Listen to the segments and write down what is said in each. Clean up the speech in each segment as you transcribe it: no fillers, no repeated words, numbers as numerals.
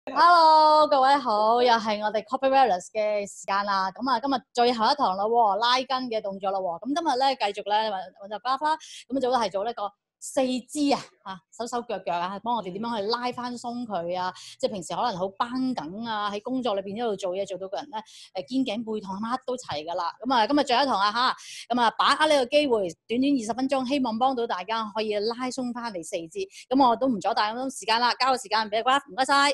Hello，各位好，又係我哋 Copy Wellness 嘅時間啦。咁啊，今日最後一堂啦喎，拉筋嘅動作啦喎。咁今日咧繼續咧揾就巴啦，咁做都係做呢個四肢啊，手手腳腳啊，幫我哋點樣去拉翻鬆佢啊。即係平時可能好繃緊啊，喺工作裏邊一路做嘢，做到個人咧肩頸背痛乜都齊㗎啦。咁啊，今日最後一堂啊嚇，咁啊把握呢個機會，短短20分鐘，希望幫到大家可以拉鬆翻嚟四肢。咁我都唔阻大咁時間啦，交個時間俾阿瓜，唔該晒。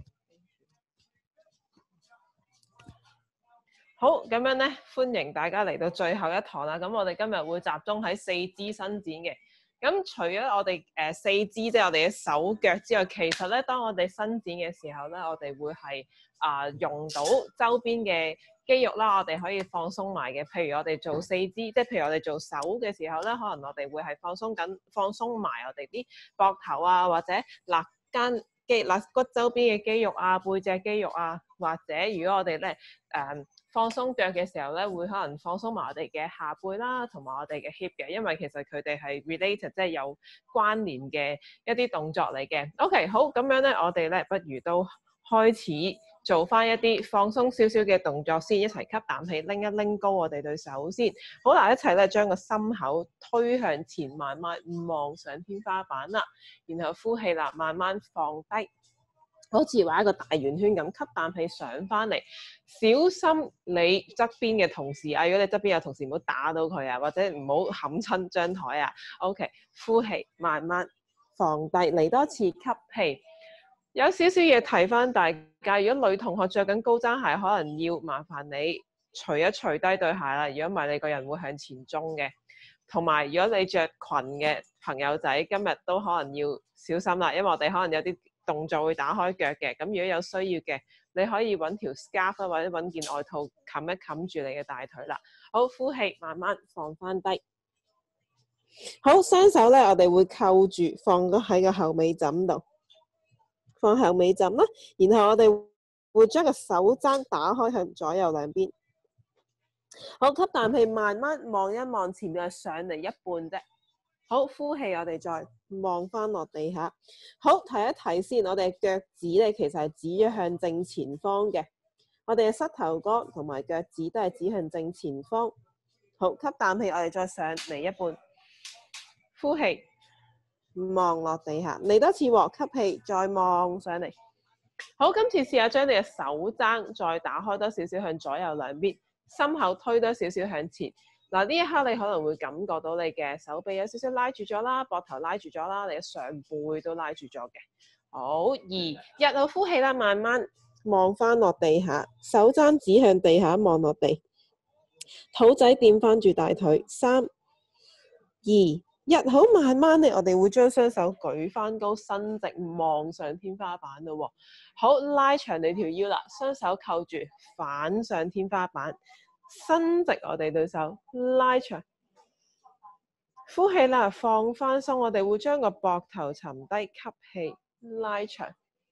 好，咁樣咧，歡迎大家嚟到最後一堂啦。咁我哋今日會集中喺四肢伸展嘅。咁除咗我哋四肢，即係我哋嘅手腳之外，其實咧，當我哋伸展嘅時候咧，我哋會係用到周邊嘅肌肉啦，我哋可以放鬆埋嘅。譬如我哋做四肢，即係譬如我哋做手嘅時候咧，可能我哋會係放鬆埋我哋啲膊頭啊，或者肋骨周邊嘅肌肉啊、背脊肌肉啊，或者如果我哋咧放鬆腳嘅時候咧，會可能放鬆埋我哋嘅下背啦，同埋我哋嘅 hip 嘅，因為其實佢哋係 related，即係有關聯嘅一啲動作嚟嘅。OK， 好，咁樣咧，我哋咧不如都開始做翻一啲放鬆少少嘅動作先，一齊吸啖氣，拎一拎高我哋對手先。好啦，一齊咧將個心口推向前，慢慢望上天花板啦，然後呼氣啦，慢慢放低。好似畫一個大圓圈咁，吸啖氣上翻嚟，小心你側邊嘅同事啊！如果你側邊有同事，唔好打到佢啊，或者唔好冚親張台啊。OK， 呼氣，慢慢放低，嚟多次吸氣。有少少嘢提翻大家，如果女同學着緊高踭鞋，可能要麻煩你除低對鞋啦。如果唔係，你個人會向前衝嘅。同埋，如果你着裙嘅朋友仔，今日都可能要小心啦，因為我哋可能有啲動作會打開腳嘅，咁如果有需要嘅，你可以揾條 scarf 或者揾件外套冚一冚住你嘅大腿啦。好，呼氣，慢慢放翻低。好，雙手咧，我哋會扣住，放咗喺個後尾枕度，放後尾枕啦。然後我哋會將個手踭打開向左右兩邊。好，吸啖氣，慢慢望一望前面，上嚟一半啫。好，呼氣，我哋再望翻落地下。好，提一提先，我哋腳趾咧其實係指咗向正前方嘅。我哋嘅膝頭哥同埋腳趾都係指向正前方。好，吸啖氣，我哋再上嚟一半。呼氣，望落地下，嚟多次喎，吸氣，再望上嚟。好，今次試下將你嘅手踭再打開多少少向左右兩邊，心口推多少少向前。嗱，呢一刻你可能會感覺到你嘅手臂有少少拉住咗啦，膊頭拉住咗啦，你嘅上背都拉住咗嘅。好，2、1，好，呼氣啦，慢慢望翻落地下，手踭指向地下望落地，肚仔掂翻住大腿。3、2、1，好，慢慢咧，我哋會將雙手舉翻高，伸直望上天花板咯。好，拉長你條腰啦，雙手扣住，反上天花板。伸直我哋對手，拉長，呼氣啦，放翻鬆，我哋會將個膊頭沉低，吸氣，拉長，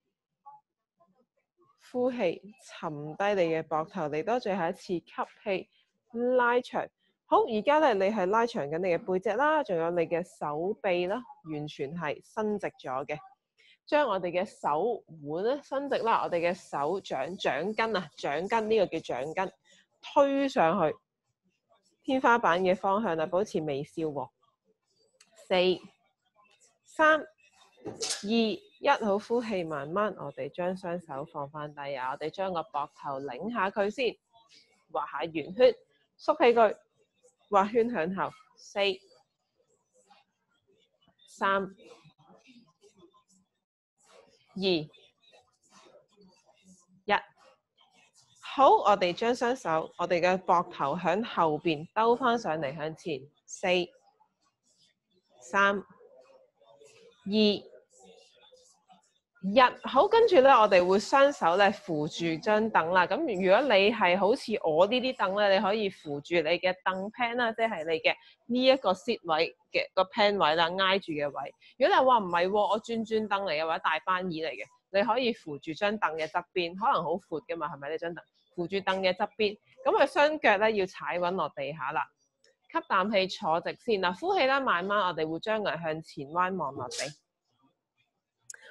呼氣，沉低你嘅膊頭，嚟多最後一次，吸氣，拉長。好，而家咧你係拉長緊你嘅背脊啦，仲有你嘅手臂啦，完全係伸直咗嘅。將我哋嘅手腕咧伸直啦，我哋嘅手掌根啊，掌根呢個叫掌根。推上去天花板嘅方向啦，保持微笑喎。4、3、2、1，好，呼氣，慢慢我哋將雙手放翻低啊，我哋將個膊頭擰下佢先，畫下圓圈，縮起佢，畫圈向後。4、3、2、1。好，我哋將雙手，我哋嘅膊頭向後邊兜翻上嚟向前。4、3、2、1，好，跟住咧，我哋會雙手咧扶住張凳啦。咁如果你係好似我呢啲凳咧，你可以扶住你嘅凳 pan 啦，即係你嘅呢一個 sit 位嘅個 pan 位啦，挨住嘅位。如果你話唔係，我轉凳嚟嘅或者大班椅嚟嘅，你可以扶住張凳嘅側邊，可能好闊噶嘛，係咪呢張凳？扶住凳嘅側邊，咁佢雙腳咧要踩穩落地下啦。吸啖氣坐直先啦，呼氣啦，慢慢我哋會將佢向前彎望落地。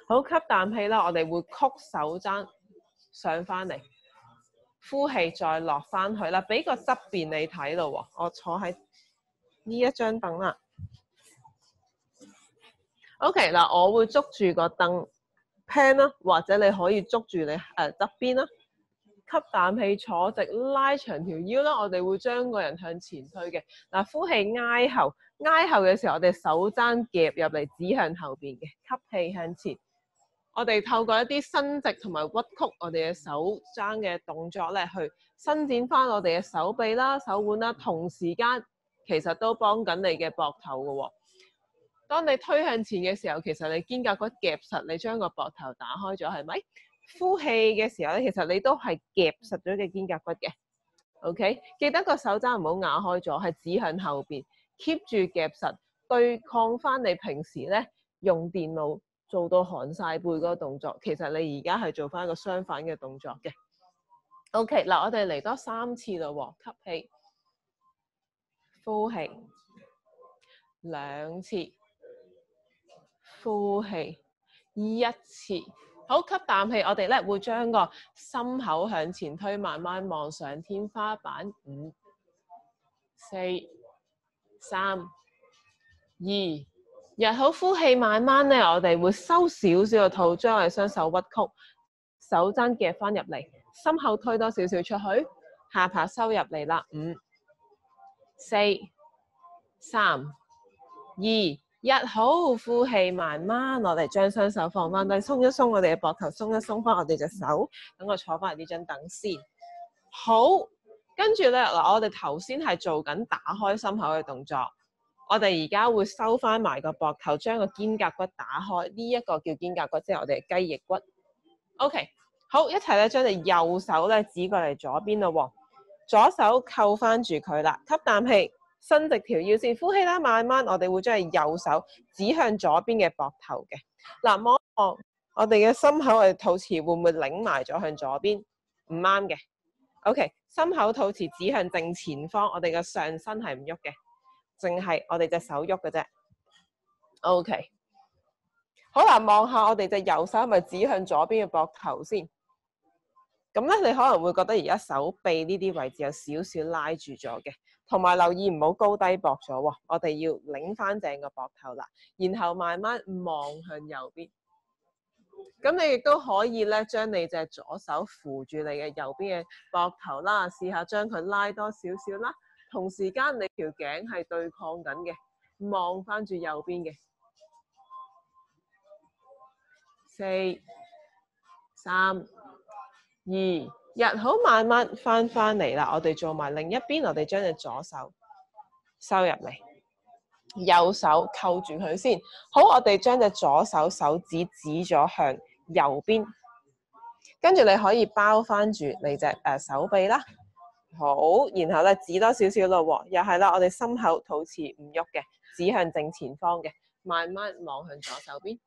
好，吸啖氣啦，我哋會曲手踭上翻嚟，呼氣再落翻去啦，俾個側邊你睇咯喎。我坐喺呢一張凳啦。OK 嗱，我會捉住個凳 pan 啦，或者你可以捉住你側邊啦。吸啖氣坐直，拉長條腰啦。我哋會將個人向前推嘅。嗱，呼氣挨後，挨後嘅時候，我哋手踭夾入嚟，指向後邊嘅。吸氣向前，我哋透過一啲伸直同埋屈曲我哋嘅手踭嘅動作咧，去伸展翻我哋嘅手臂啦、手腕啦，同時間其實都幫緊你嘅膊頭嘅喎。當你推向前嘅時候，其實你肩胛骨夾實，你將個膊頭打開咗，係咪？呼氣嘅時候咧，其實你都係夾實咗嘅肩胛骨嘅。OK， 記得個手踭唔好啞開咗，係指向後邊 ，keep 住夾實，對抗翻你平時咧用電腦做到寒晒背嗰個動作。其實你而家係做翻一個相反嘅動作嘅。OK， 嗱，我哋嚟多3次咯喎，吸氣，呼氣，2次，呼氣，1次。好，吸啖氣，我哋咧會將個心口向前推，慢慢望上天花板。5、4、3、2、1。好，呼氣，慢慢咧，我哋會收少少個肚，將我哋雙手屈曲，手踭夾翻入嚟，心口推多少少出去，下巴收入嚟啦。5、4、3、2、1。好，呼氣，慢慢我哋將雙手放翻低，鬆一鬆我哋嘅膊頭，鬆一鬆翻我哋隻手。等我坐翻嚟呢張凳先。好，跟住咧嗱，我哋頭先係做緊打開心口嘅動作，我哋而家會收翻埋個膊頭，將個肩胛骨打開。呢一個叫肩胛骨，即係我哋嘅雞翼骨。OK， 好，一齊咧將隻右手咧指過嚟左邊咯喎，左手扣翻住佢啦，吸啖氣。伸直條腰先，呼氣啦，慢慢我哋會將右手指向左邊嘅膊頭嘅。嗱，望一望我哋嘅心口，我哋肚臍會唔會擰埋咗向左邊？唔啱嘅。OK， 心口肚臍指向正前方，我哋嘅上身係唔喐嘅，淨係我哋隻手喐嘅啫。OK， 好啦，望下我哋隻右手係咪指向左邊嘅膊頭先？咁咧，你可能會覺得而家手臂呢啲位置有少少拉住咗嘅。同埋留意唔好高低膊咗喎，我哋要擰翻正個膊頭啦，然後慢慢望向右邊。咁你亦都可以咧，將你隻左手扶住你嘅右邊嘅膊頭啦，試下將佢拉多少少啦。同時間你條頸係對抗緊嘅，望翻住右邊嘅。4、3、2、1，好，慢慢翻嚟啦。我哋做埋另一邊，我哋將隻左手收入嚟，右手扣住佢先。好，我哋將隻左手手指指咗向右邊，跟住你可以包翻住你隻手臂啦。好，然後咧指多少少咯喎，又係啦，我哋心口肚臍唔喐嘅，指向正前方嘅，慢慢望向左手邊，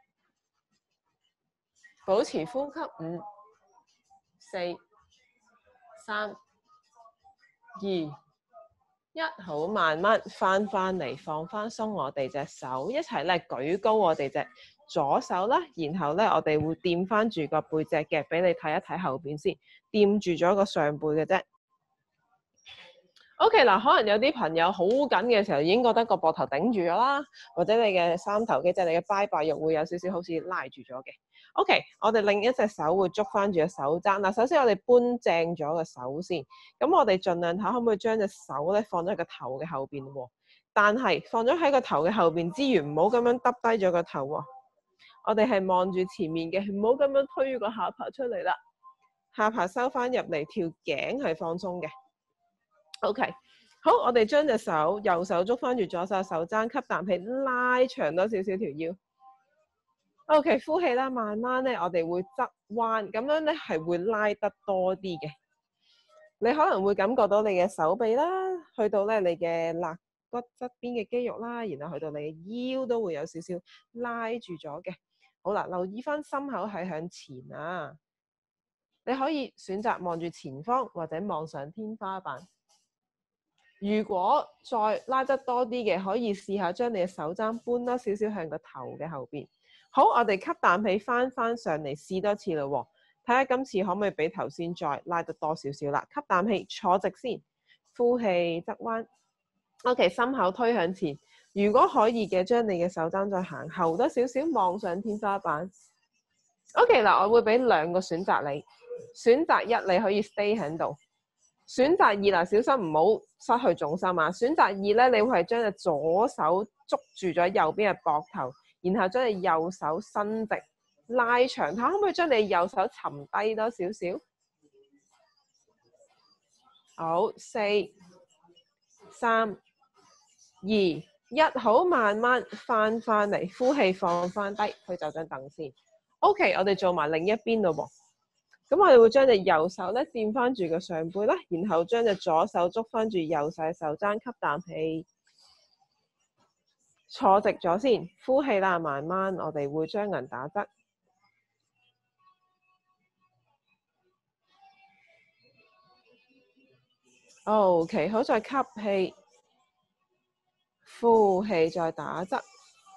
保持呼吸。5、4、3、2、1，好，慢慢翻嚟，放翻鬆我哋隻手，一齊咧舉高我哋隻左手啦，然後咧我哋會掂翻住個背脊嘅，俾你睇一睇後邊先，掂住咗個上背嘅啫。OK， 嗱，可能有啲朋友好緊嘅時候已經覺得個膊頭頂住咗啦，或者你嘅三頭肌即係你嘅拜拜肉會有少少好似拉住咗嘅。OK， 我哋另一隻手會捉翻住個手踭。嗱，首先我哋搬正咗個手先，咁我哋盡量睇可唔可以將隻手咧放咗喺個頭嘅後邊喎。但係放咗喺個頭嘅後邊之餘，唔好咁樣耷低咗個頭喎。我哋係望住前面嘅，唔好咁樣推個下巴出嚟啦。下巴收翻入嚟，條頸係放鬆嘅。OK， 好，我哋將隻手右手捉翻住左手手踭，吸啖氣，拉長多少少條腰。OK， 呼氣啦，慢慢咧，我哋會側彎，咁樣咧係會拉得多啲嘅。你可能會感覺到你嘅手臂啦，去到咧你嘅肋骨側邊嘅肌肉啦，然後去到你嘅腰都會有少少拉住咗嘅。好啦，留意翻心口係向前啊，你可以選擇望住前方或者望上天花板。如果再拉得多啲嘅，可以試下將你嘅手踭搬多少少向個頭嘅後邊。 好，我哋吸啖氣翻上嚟試多次啦喎，睇下今次可唔可以比頭先再拉得多少少啦。吸啖氣坐直先，呼氣側彎。OK， 心口推向前。如果可以嘅，將你嘅手踭再行後多少少，望上天花板。OK 嗱，我會俾2個選擇你。選擇1你可以 stay 喺度。選擇2嗱，小心唔好失去重心啊。選擇2咧，你會係將隻左手捉住咗右邊嘅膊頭，然後將你右手伸直拉長。睇下可唔可以將你右手沉低多少少？好，4、3、2、1，好，慢慢翻嚟，呼氣放翻低，去就張凳先。OK， 我哋做埋另一邊咯喎。咁我哋會將隻右手咧掂翻住個上背啦，然後將隻左手捉翻住右手手踭，吸啖氣，坐直咗先，呼氣啦，慢慢我哋會將人打側。OK， 好，再吸氣，呼氣，再打側。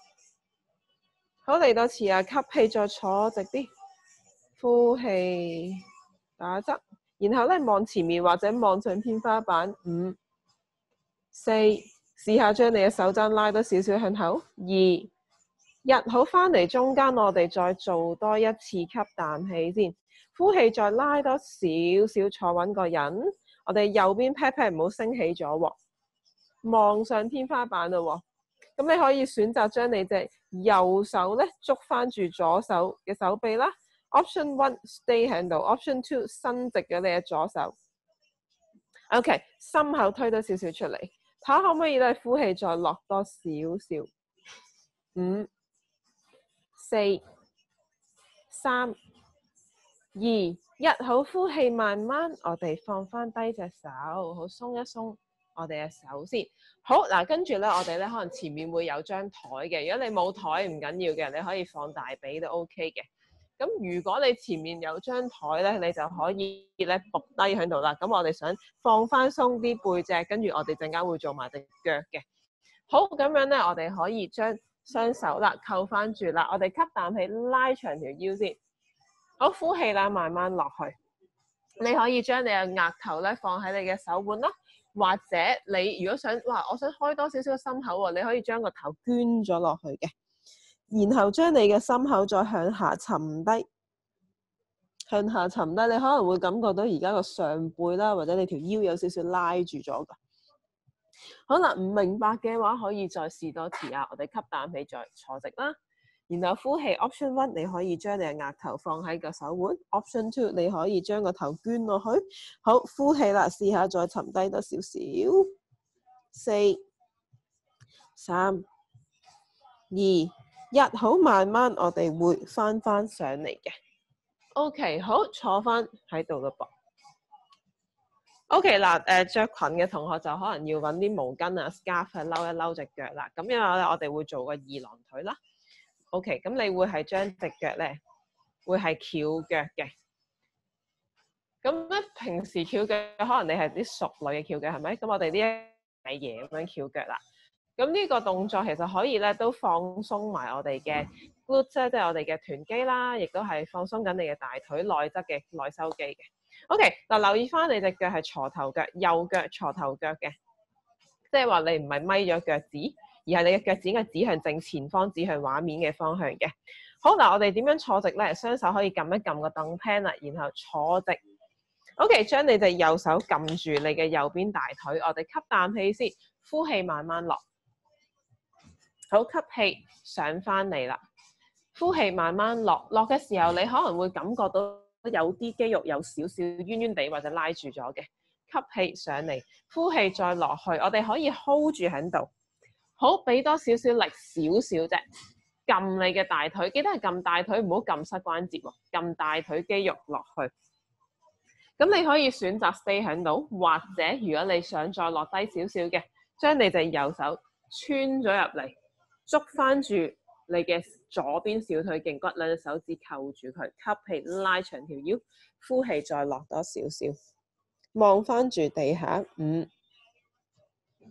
好，嚟多次啊，吸氣再坐直啲。呼氣，打側，然後咧望前面或者望上天花板。5、4，試下將你嘅手踭拉多少少向後。2、1，好，翻嚟中間，我哋再做多一次吸啖氣先。呼氣，再拉多少少，坐穩個人。我哋右邊 pat pat 唔好升起咗喎，望上天花板啦喎。咁你可以選擇將你隻右手咧捉翻住左手嘅手臂啦。Option 1 stay 喺度 ，Option 2伸直咗你嘅左手。OK， 心口推多少少出嚟，睇下可唔可以咧呼氣再落多少少。5、4、3、2、1，好，呼氣慢慢，我哋放翻低隻手，好，鬆一鬆我哋嘅手先。好嗱，跟住咧我哋咧可能前面會有張台嘅，如果你冇台唔緊要嘅，你可以放大髀都 OK 嘅。咁如果你前面有張台咧，你就可以咧伏低喺度啦。咁我哋想放翻鬆啲背脊，跟住我哋陣間會做埋隻腳嘅。好，咁樣咧，我哋可以將雙手啦扣翻住啦。我哋吸啖氣，拉長條腰先。好，呼氣啦，慢慢落去。你可以將你嘅額頭咧放喺你嘅手腕啦，或者你如果想我想開多少少心口喎，你可以將個頭捐咗落去嘅。然後將你嘅心口再向下沉低，向下沉低，你可能會感覺到而家個上背啦，或者你條腰有少少拉住咗㗎。可能唔明白嘅話，可以再試多次啊！我哋吸啖氣再坐直啦，然後呼氣。Option 1你可以將你嘅額頭放喺個手腕。Option 2你可以將個頭捐落去。好，呼氣啦，試下再沉低多少少。4、3、2、1，好，慢慢我哋會翻上嚟嘅。OK， 好，坐翻喺度啦噃。OK 嗱，着裙嘅同學就可能要揾啲毛巾啊、scarf 去摟一摟隻腳啦。咁因為咧，我哋會做個二郎腿啦。OK， 咁你會係將隻腳咧會係翹腳嘅。咁咧平時翹腳可能你係啲熟女嘅翹腳係咪？咁我哋呢一嘢咁樣翹腳啦。咁呢個動作其實可以咧都放鬆埋我哋嘅 glute， 即係我哋嘅臀肌啦，亦都係放鬆緊你嘅大腿內側嘅內收肌嘅。OK， 嗱，留意翻你隻腳係鋤頭腳，右腳鋤頭腳嘅，即係話你唔係咪咗腳趾，而係你嘅腳趾應該指向正前方，指向畫面嘅方向嘅。好嗱，我哋點樣坐直咧？雙手可以撳一撳個凳 pan 啦，然後坐直。OK， 將你隻右手撳住你嘅右邊大腿，我哋吸啖氣先，呼氣慢慢落。好，吸氣上翻嚟啦，呼氣慢慢落嘅時候，你可能會感覺到有啲肌肉有少少冤冤地或者拉住咗嘅。吸氣上嚟，呼氣再落去，我哋可以 hold 住喺度。好，俾多少少力少少啫，撳你嘅大腿，記得係撳大腿，唔好撳膝關節喎，撳大腿肌肉落去。咁你可以選擇 stay 喺度，或者如果你想再落低少少嘅，將你隻右手穿咗入嚟。捉翻住你嘅左邊小腿脛骨，兩隻手指扣住佢，吸氣拉長條腰，呼氣再落多少少，望翻住地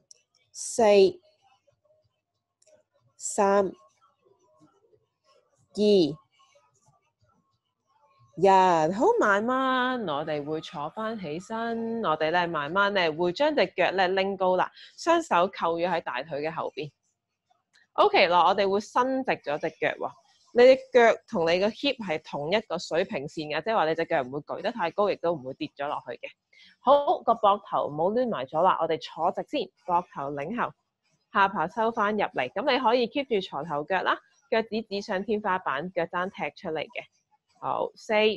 下。5、4、3、 1，好慢慢，我哋會坐翻起身，我哋咧慢慢咧會將隻腳咧拎高啦，雙手扣咗喺大腿嘅後邊。OK 啦，我哋會伸直咗隻腳喎，你隻腳同你個 hip 係同一個水平線嘅，即係話你隻腳唔會舉得太高，亦都唔會跌咗落去嘅。好，個膊頭唔好攣埋咗啦，我哋坐直先，膊頭擰後，下巴收翻入嚟，咁你可以 keep 住床頭腳啦，腳趾指上天花板，腳踭踢出嚟嘅。好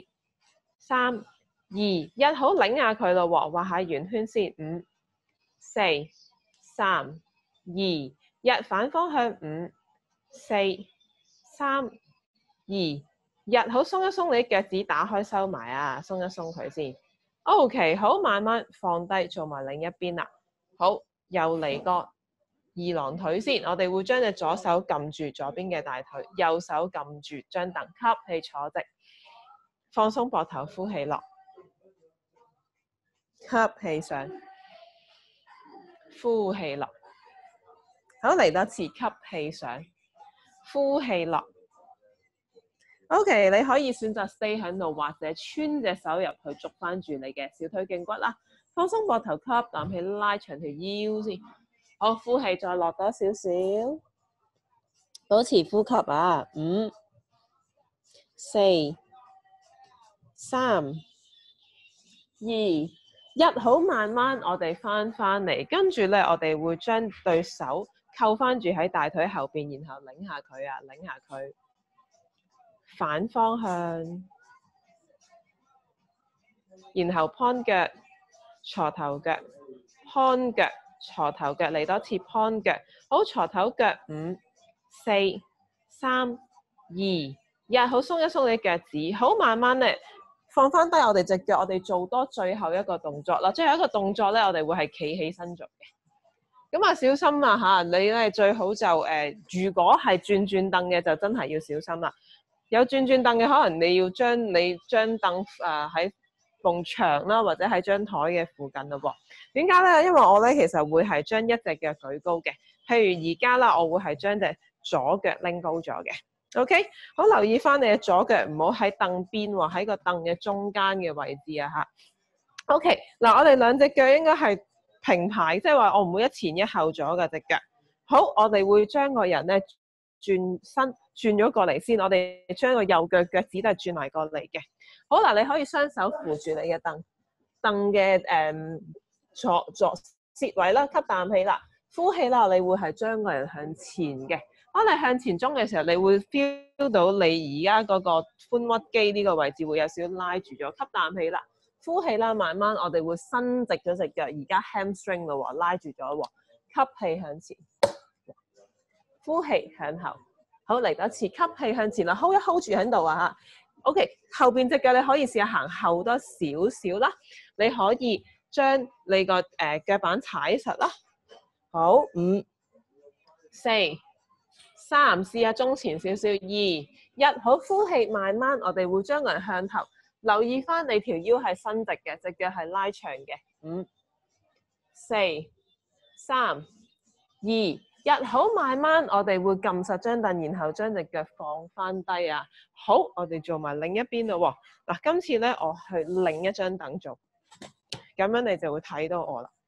，4、3、2、1，好，擰下佢咯喎，畫下圓圈先，5、4、3、2、1，反方向5、4、3、2、1，好，鬆一鬆你啲腳趾，打開收埋啊，鬆一鬆佢先。OK， 好，慢慢放低，做埋另一邊啦。好，又嚟個二郎腿先，我哋會將隻左手撳住左邊嘅大腿，右手撳住張凳，吸氣坐直，放鬆膊頭，呼氣落，吸氣上，呼氣落。好，嚟多次，吸氣上，呼氣落。OK， 你可以選擇 stay 喺度，或者穿隻手入去捉翻住你嘅小腿脛骨啦。放鬆膊頭，吸啖氣，拉長條腰先。好，呼氣，再落多少少，保持呼吸啊。5、4、3、2、1，好，慢慢我哋翻嚟，跟住咧我哋會將對手扣翻住喺大腿後邊，然後擰下佢啊，擰下佢。反方向，然後 point 腳、鋤頭腳、point 腳、鋤頭腳，嚟多次 point 腳。好，鋤頭腳5、4、3、2、1，好，鬆一鬆你腳趾，好，慢慢咧放翻低我哋隻腳，我哋做多最後一個動作啦。最後一個動作咧，我哋會係企起身做嘅。咁啊，小心啊嚇！你咧最好就如果係轉凳嘅，就真係要小心啦。有轉凳嘅，可能你要將你張凳喺埲牆啦，或者喺張台嘅附近咯噃。點解咧？因為我咧其實會係將一隻腳舉高嘅。譬如而家啦，我會係將隻左腳拎高咗嘅。OK， 好，留意翻你嘅左腳唔好喺凳邊喎，喺個凳嘅中間嘅位置啊嚇。OK， 嗱，我哋兩隻腳應該係平排，即係話我唔會一前一後咗嘅隻腳。好，我哋會將個人咧轉身。轉咗過嚟先，我哋將個右腳腳趾都係轉埋過嚟嘅。好嗱，你可以雙手扶住你嘅凳嘅左舌位啦，吸啖氣啦，呼氣啦，你會係將個人向前嘅。當你向前衝嘅時候，你會 feel 到你而家嗰個髖屈肌呢個位置會有少少拉住咗。吸啖氣啦，呼氣啦，慢慢我哋會伸直咗隻腳，而家 hamstring 咯喎，拉住咗喎。吸氣向前，呼氣向後。好，嚟多次，吸氣向前啦 ，hold 一 hold 住喺度啊嚇。OK， 後邊隻腳你可以試下行後多少少啦。你可以將你個腳板踩實啦。好，5、4、3，試下中前少少。2、1，好，呼氣，慢慢我哋會將個人向頭，留意翻你條腰係伸直嘅，隻腳係拉長嘅。5、4、3、2、1，好，慢慢我哋會撳實張凳，然後將隻腳放翻低啊。好，我哋做埋另一邊咯喎。嗱，今次咧我去另一張凳做，咁樣你就會睇到我啦。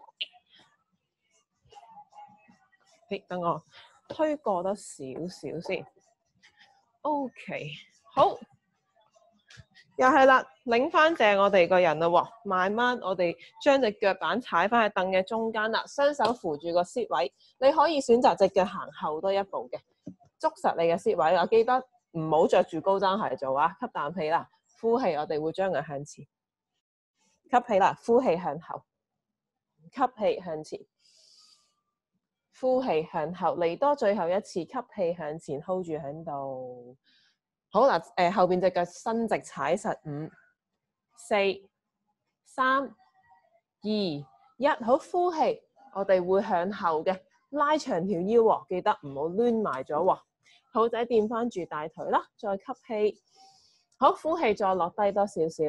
等我推過多少少先。OK， 好，又係啦，擰翻正我哋個人啦喎。慢慢我哋將隻腳板踩翻喺凳嘅中間啦，雙手扶住個 sit 位。你可以選擇隻腳行後多一步嘅，捉實你嘅 sit 位啦。記得唔好着住高踭鞋做啊！吸啖氣啦，呼氣，我哋會將佢向前。吸氣啦，呼氣向後。吸氣向前。呼氣向後，嚟多最後一次，吸氣向前 hold 住喺度。好嗱，後邊隻腳伸直踩實，5、4、3、2、1，好，呼氣，我哋會向後嘅，拉長條腰喎，記得唔好攣埋咗喎。肚仔墊翻住大腿啦，再吸氣，好，呼氣再落低多少少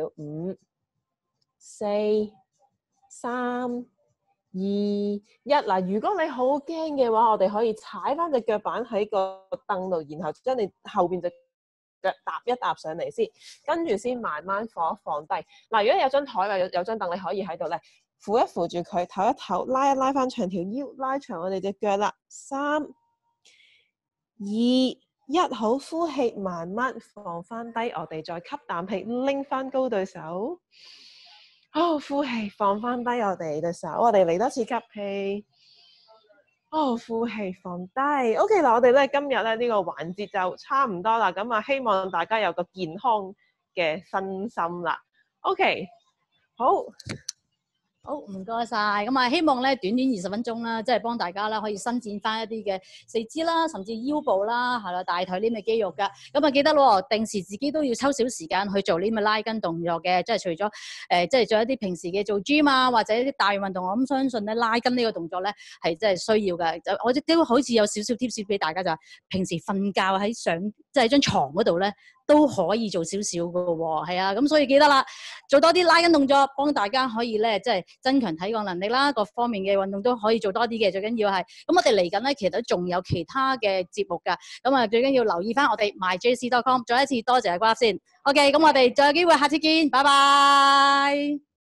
，5、4、3、2、1，嗱，如果你好驚嘅話，我哋可以踩翻隻腳板喺個凳度，然後將你後邊隻腳踏一踏上嚟先，跟住先慢慢放低。嗱，如果有張台或有張凳，你可以喺度咧扶一扶住佢，唞一唞，拉一拉翻長條腰，拉長我哋隻腳啦。3、2、1，好，呼氣，慢慢放翻低，我哋再吸啖氣，拎翻高對手。好，呼氣，放翻低我哋對手，我哋嚟多次吸氣。呼氣，放低。OK， 嗱，我哋咧今日咧呢個環節就差唔多啦，咁啊希望大家有個健康嘅身心啦。OK， 好。 好，唔該晒。咁啊，希望咧短短20分鐘啦，即係幫大家啦，可以伸展翻一啲嘅四肢啦，甚至腰部啦，係啦，大腿呢啲嘅肌肉噶。咁啊，記得咯，定時自己都要抽少時間去做呢啲拉筋動作嘅，即係除咗即係做一啲平時嘅做 gym 啊，或者一啲大運動，我咁相信咧拉筋呢個動作咧係真係需要嘅。就我亦都好似有少少 tips 俾大家，就係平時瞓覺喺即係張床嗰度咧，都可以做少少嘅喎，係啊，咁所以記得啦，做多啲拉筋動作，幫大家可以咧，即係增強體幹能力啦，各方面嘅運動都可以做多啲嘅。最緊要係，咁我哋嚟緊咧，其實都仲有其他嘅節目㗎，咁啊最緊要留意翻我哋 myjc.com。再一次多謝阿瓜先 ，OK， 咁我哋再有機會下次見，拜拜。